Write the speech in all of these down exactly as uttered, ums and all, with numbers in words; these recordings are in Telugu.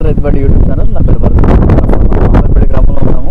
Rythu Badi YouTube channel. నా పేరు భరత్. మనం అంబర్పేట గ్రామంలో ఉన్నాము.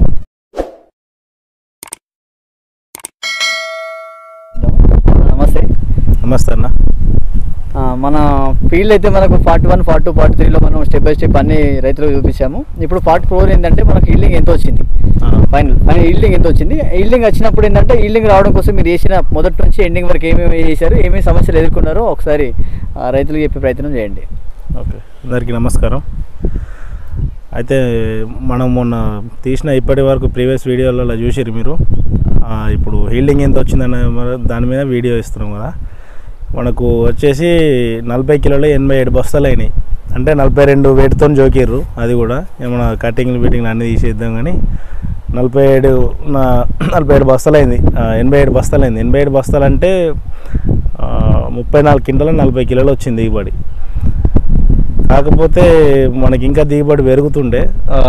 నమస్తే. నమస్తే అన్న. మన ఫీల్డ్ అయితే మనకు పార్ట్ వన్ పార్ట్ టూ పార్ట్ త్రీలో మనం స్టెప్ బై స్టెప్ అన్ని రైతులకు చూపించాము. ఇప్పుడు పార్ట్ ఫోర్ ఏంటంటే మనకు ఈల్డింగ్ ఎంత వచ్చింది, ఫైనల్ ఫైనల్ ఈల్డింగ్ ఎంత వచ్చింది. ఈల్డింగ్ వచ్చినప్పుడు ఏంటంటే ఈల్డింగ్ రావడం కోసం మీరు చేసిన మొదటి నుంచి ఎండింగ్ వరకు ఏమేమి చేశారు, ఏమేమి సమస్యలు ఎదుర్కొన్నారో ఒకసారి రైతులకు చెప్పే ప్రయత్నం చేయండి. ఓకే, అందరికీ నమస్కారం. అయితే మనం మొన్న తీసిన ఇప్పటి వరకు ప్రీవియస్ వీడియోలలో చూసిరు మీరు. ఇప్పుడు హీల్డింగ్ ఎంత వచ్చిందన్న దాని మీద వీడియో ఇస్తున్నాం కదా. మనకు వచ్చేసి నలభై కిలోలు ఎనభై ఏడు బస్తాలు అయినాయి. అంటే నలభై రెండు వేటితో జోకిర్రు. అది కూడా ఏమన్నా కటింగ్లు బీటింగ్లు అన్నీ తీసేద్దాం కానీ నలభై ఏడు నా నలభై ఏడు బస్తాలు అయింది. ఎనభై ఏడు బస్తాలు అయింది. ఎనభై ఏడు బస్తాలు అంటే ముప్పై నాలుగు క్వింటాలు నలభై కిలోలు వచ్చింది దిగుబడి. కాకపోతే మనకి ఇంకా దిగుబడి పెరుగుతుండే.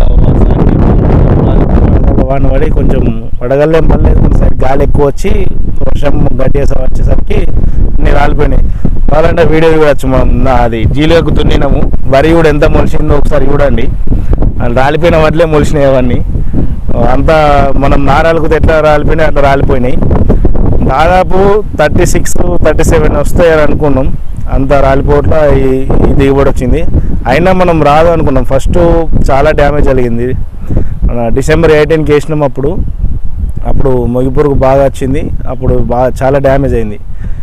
వాన పడి కొంచెం వడగల్లేం పడలేదు, కొన్ని సైడ్ గాలి ఎక్కువ వచ్చి వర్షం గడ్డి వచ్చేసరికి నేను రాలిపోయినాయి. కావాలంటే వీడియో చూడవచ్చు. మనం అది జీలుగు దున్నినాము. వరి కూడా ఎంత మొలిసిందో ఒకసారి చూడండి. రాలిపోయిన వాటిలే మొలిసినాయి అవన్నీ. అంతా మనం నారాలకు ఎట్లా రాలిపోయినాయి అట్లా రాలిపోయినాయి. దాదాపు థర్టీ సిక్స్ థర్టీ సెవెన్ వస్తాయని అనుకున్నాం. అంత రాలిపోవట్ల ఈ దిగుబడి వచ్చింది. అయినా మనం రాదు అనుకున్నాం. ఫస్ట్ చాలా డ్యామేజ్ జరిగింది. మన డిసెంబర్ ఎయిటీన్కి వేసినాం. అప్పుడు అప్పుడు మొగిపురుగు బాగా వచ్చింది. అప్పుడు బాగా చాలా డ్యామేజ్ అయింది.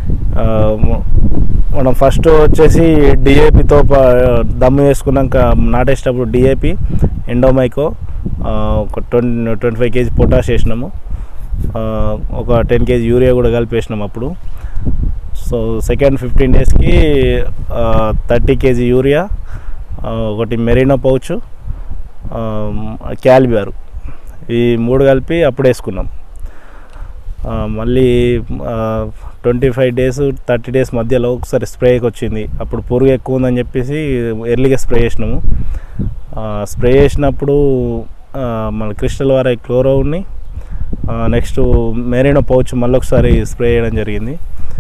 మనం ఫస్ట్ వచ్చేసి డిఏపితో దమ్ము వేసుకున్నాక నాటేసేటప్పుడు డిఏపి, ఎండోమైకో, ఒక twenty twenty five KG potash వేసినాము. ఒక టెన్ కేజీ యూరియా కూడా కలిపి వేసినాము అప్పుడు. సో సెకండ్ ఫిఫ్టీన్ డేస్కి థర్టీ కేజీ యూరియా, ఒకటి మెరీనో పౌచ్, క్యాల్బియార్, ఈ మూడు కలిపి అప్పుడు వేసుకున్నాం. మళ్ళీ twenty five days thirty days మధ్యలో ఒకసారి స్ప్రేకి వచ్చింది. అప్పుడు పురుగు ఎక్కువ ఉందని చెప్పేసి ఎర్లీగా స్ప్రే చేసినాము. స్ప్రే చేసినప్పుడు మన క్రిస్టల్ వారి క్లోరోని, నెక్స్ట్ మెరీనో పౌచ్ మళ్ళీ ఒకసారి స్ప్రే చేయడం జరిగింది.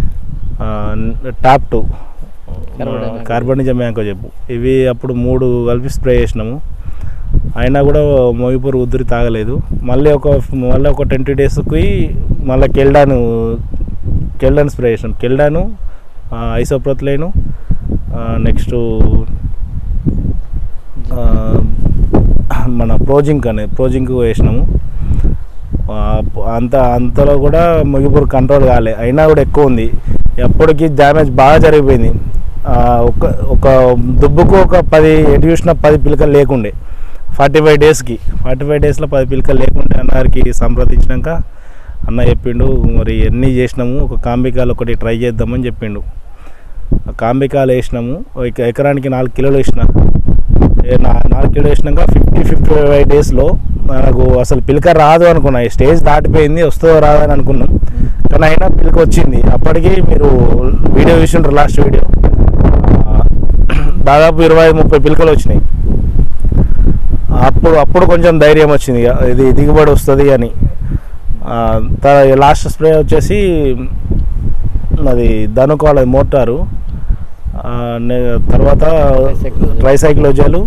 టాప్ టూ కార్బనిజం యాంకో చెప్పు, ఇవి అప్పుడు మూడు కలిపి స్ప్రే చేసినాము. అయినా కూడా మొగిపురు ఉద్దురి తాగలేదు. మళ్ళీ ఒక మళ్ళీ ఒక ట్వంటీ డేస్కి మళ్ళీ కెల్డాను కెల్డాను స్ప్రే చేసినాం. కెల్డాను, ఐసోప్రోత్లైను, నెక్స్ట్ మన ప్రోజింక్ అనే ప్రోజింక్ వేసినాము. అంత అంతలో కూడా మొగిపురు కంట్రోల్ కాలే. అయినా కూడా ఎక్కువ ఉంది. ఎప్పటికీ డ్యామేజ్ బాగా జరిగిపోయింది. ఒక ఒక దుబ్బుకు ఒక పది ఎటు చూసినా పది పిలకలు లేకుండే. ఫార్టీ ఫైవ్ డేస్కి ఫార్టీ ఫైవ్ డేస్లో పది పిలకలు లేకుండే. అన్నగారికి సంప్రదించినాక అన్న చెప్పిండు, మరి ఎన్ని చేసినాము, ఒక కాంబికాలు ఒకటి ట్రై చేద్దామని చెప్పిండు. కాంబికాలు వేసినాము. ఎకరానికి నాలుగు కిలోలు వేసిన. నాలుగు కిలోలు వేసినాక ఫిఫ్టీ ఫిఫ్టీ ఫైవ్ డేస్లో మనకు అసలు పిలక రాదు అనుకున్నా. ఈ స్టేజ్ దాటిపోయింది, వస్తుందో రాదని అనుకున్నాం. కానీ అయినా పిలక వచ్చింది. అప్పటికి మీరు వీడియో చూసింటారు, లాస్ట్ వీడియో. దాదాపు ఇరవై ముప్పై పిలకలు వచ్చినాయి. అప్పుడు అప్పుడు కొంచెం ధైర్యం వచ్చింది, ఇది దిగుబడి వస్తుంది అని. లాస్ట్ స్ప్రే వచ్చేసి అది ధనుకోవాలి మోటారు, తర్వాత ట్రైసైక్లోజాలు,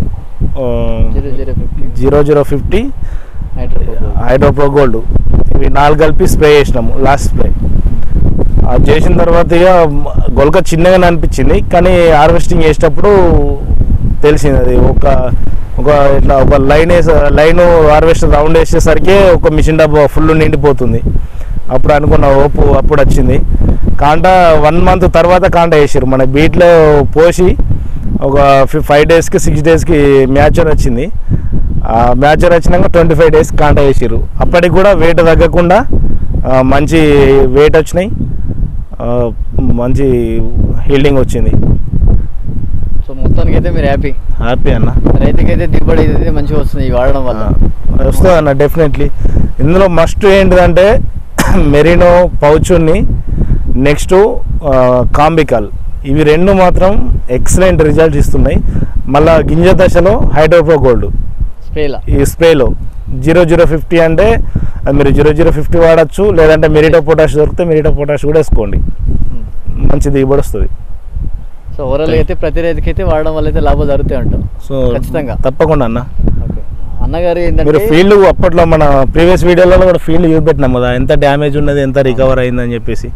జీరో జీరో ఫిఫ్టీ, హైడ్రోప్రో గోల్డ్, ఇవి నాలుగు కలిపి స్ప్రే చేసినాము. లాస్ట్ స్ప్రే అది చేసిన తర్వాత ఇక గొలక చిన్నగానే అనిపించింది. కానీ హార్వెస్టింగ్ చేసేటప్పుడు తెలిసింది అది ఒక ఒక ఇట్లా ఒక లైన్ వేసే లైన్ హార్వెస్టర్ రౌండ్ వేసేసరికి ఒక మిషన్ డబ్బా ఫుల్ నిండిపోతుంది. అప్పుడు అనుకున్న ఓపు అప్పుడు వచ్చింది. కాంట వన్ మంత్ తర్వాత కాంట వేసారు. మన బీట్లో పోసి ఒక ఫైవ్ డేస్కి సిక్స్ డేస్కి మ్యాచర్ వచ్చింది. ఆ మ్యాచర్ వచ్చినాక ట్వంటీ ఫైవ్ డేస్కి కాంట వేసారు. అప్పటికి కూడా వెయిట్ తగ్గకుండా మంచి వెయిట్ వచ్చినాయి, మంచి హీల్డింగ్ వచ్చింది. సో మొత్తానికి అయితే మీరు హ్యాపీ హ్యాపీ అన్న. రైతుకైతే దిగుబడి అయితే మంచిగా వస్తుంది వాడడం వల్ల. వస్తుంది అన్న డెఫినెట్లీ. ఇందులో మస్ట్ ఏంటిదంటే మెరీనో పౌచుని, నెక్స్ట్ కాంబికాల్, ఇవి రెండు మాత్రం ఎక్సలెంట్ రిజల్ట్ ఇస్తున్నాయి. మళ్ళీ గింజ దశలో హైడ్రోప్రో గోల్డ్ స్ప్రేలో ఈ స్ప్రేలో జీరో జీరో ఫిఫ్టీ అంటే అది మీరు జీరో జీరో ఫిఫ్టీ వాడచ్చు. లేదంటే మెరిటో పొటాష్ దొరికితే మెరిటో పొటాష్ కూడా వేసుకోండి, మంచి దిగుబడి వస్తుంది. సో ఓవరాల్ అయితే ప్రతి రైతుకి అయితే వాడడం వల్ల అయితే లాభాలు జరుగుతాయి అంటాం. సో ఖచ్చితంగా తప్పకుండా అన్న. ఓకే అన్నగారు మీరు ఏంటంటే ఫీల్డ్ అప్పట్లో మన ప్రీవియస్ వీడియోలలో కూడా ఫీల్డ్ చూపెట్టినాం కదా, ఎంత డ్యామేజ్ ఉన్నది, ఎంత రికవర్ అయిందని చెప్పేసి.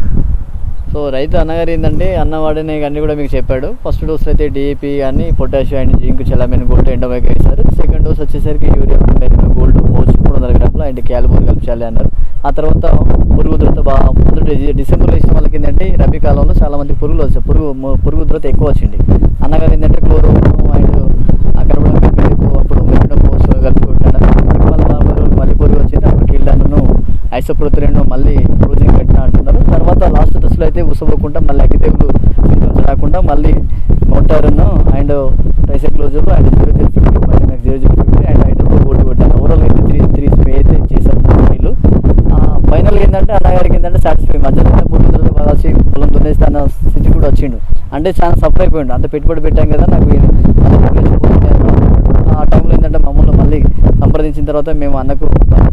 సో రైతు అన్నగారు ఏంటంటే అన్న వాడిన అన్నీ కూడా మీకు చెప్పాడు. ఫస్ట్ డోస్ అయితే డిఏపి కానీ పొటాషియం అండ్ జింక్ చలామిన్ గోల్డ్ ఎండోమైక్ వేశారు. సెకండ్ డోస్ వచ్చేసరికి యూరియా మెరినో గోల్డ్ పోస్ట్ మూడు వందల గ్రాములు అండ్ క్యాల్బోర్ కల్పించాలి అన్నారు. ఆ తర్వాత పురుగు ఉధృత బాగా డిసెంబర్లో వేసిన వాళ్ళకి ఏంటంటే రబీ కాలంలో చాలా మంది పురుగులు వచ్చాయి, పురుగు పురుగు ఉధృత ఎక్కువ వచ్చింది. అన్నగారు ఏంటంటే క్లోరో అండ్ అక్కడ కూడా మీకు అప్పుడు మెరినో పోస్ట్ కలుపుకుంటాడు. మళ్ళీ నలభై రోజులు మళ్ళీ పురుగు వచ్చింది, అప్పుడు కిల్డాను ఐసోప్రోతిరిన్ మళ్ళీ ప్రొజెక్ట్ కట్టిన అంటున్నారు. తర్వాత లాస్ట్ దశలో అయితే ఉసపోకుండా మళ్ళీ అగ్గి తెగులు సింటమ్స్ రాకుండా మళ్ళీ మోటార్ను అండ్ ట్రైసైక్లోజర్ and zero zero fifty minus zero zero fifty and hydro gold కొట్టాను. ఓవరాల్ అయితే త్రీ త్రీ స్ప్రే అయితే చేశారు వీళ్ళు. ఫైనల్ ఏంటంటే అన్నగారికి ఏంటంటే సాటిస్ఫై మధ్యలో పురుగులతో వచ్చి పొలం దున్నేసి తన స్థితి కూడా వచ్చిండు. అంటే చాలా సఫర్ అయిపోయిండు, అంత పెట్టుబడి పెట్టాం కదా నాకు వచ్చిపోతుంది. ఆ టైంలో ఏంటంటే మమ్మల్ని మళ్ళీ సంప్రదించిన తర్వాత మేము అన్నకు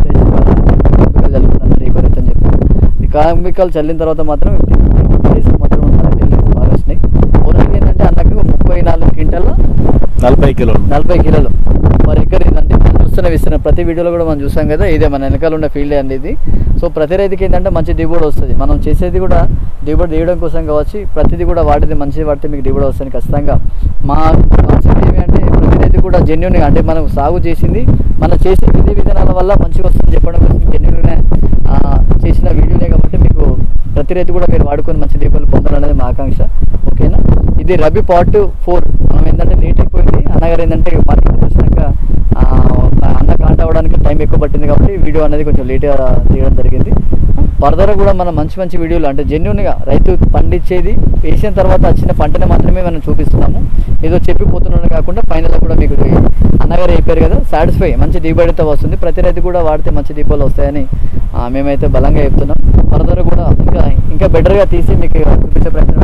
కెమికల్ చల్లుకున్నాను రీకరెక్ట్ అని చెప్పి కెమికల్ చల్లిన తర్వాత మాత్రం డేస్ మాత్రం బాగా వచ్చినాయి. ఓవరాల్ ఏంటంటే అన్నకు ముప్పై నాలుగు క్వింటాల నలభై కిలోలు నలభై కిలోలు మరి ఎక్కడ ఏంటంటే మనం చూస్తున్న విస్తున్నాం ప్రతి వీడియోలో కూడా మనం చూసాం కదా, ఇదే మన వెనకాల ఉన్న ఫీల్డ్ అనేది. సో ప్రతి రైతుకి ఏంటంటే మంచి దిగుబడి వస్తుంది. మనం చేసేది కూడా దిగుబడి తీయడం కోసం కావచ్చు, ప్రతిదీ కూడా వాడితే మంచిది వాడితే మీకు దిగుబడి వస్తుంది ఖచ్చితంగా. మా కాన్సెప్ట్ ఏమి అంటే ప్రతి రైతు కూడా జెన్యున్గా అంటే మనం సాగు చేసింది మనం చేసే విధి విధానాల వల్ల మంచిగా వస్తుంది చెప్పడం కోసం జెన్యున్గా చేసిన వీడియోనే కాబట్టి మీకు ప్రతి రైతు కూడా మీరు వాడుకొని మంచి దిగుబడులు పొందాలనేది మా ఆకాంక్ష. ఓకేనా, ఇది రబీ పార్ట్ ఫోర్. మనం ఏంటంటే లేట్ అయిపోయింది, అన్నగారు ఏంటంటే మార్కెట్ వచ్చినాక అన్న కాంట అవ్వడానికి టైం ఎక్కువ పట్టింది కాబట్టి వీడియో అనేది కొంచెం లేట్గా తీయడం జరిగింది. ఫర్దర్ కూడా మనం మంచి మంచి వీడియోలు అంటే జెన్యున్గా రైతు పండించేది వేసిన తర్వాత వచ్చిన పంటని మాత్రమే మనం చూపిస్తున్నాము. ఏదో చెప్పిపోతున్నాను కాకుండా ఫైనల్గా కూడా మీకు అన్నగారు అయిపోయారు కదా, సాటిస్ఫై మంచి దిగుబడితో వస్తుంది. ప్రతి రైతు కూడా వాడితే మంచి దిగుబడులు వస్తాయని మేమైతే బలంగా చెప్తున్నాం. ఫర్దర్ కూడా ఇంకా ఇంకా బెటర్గా తీసి మీకు చూపించే ప్రయత్నం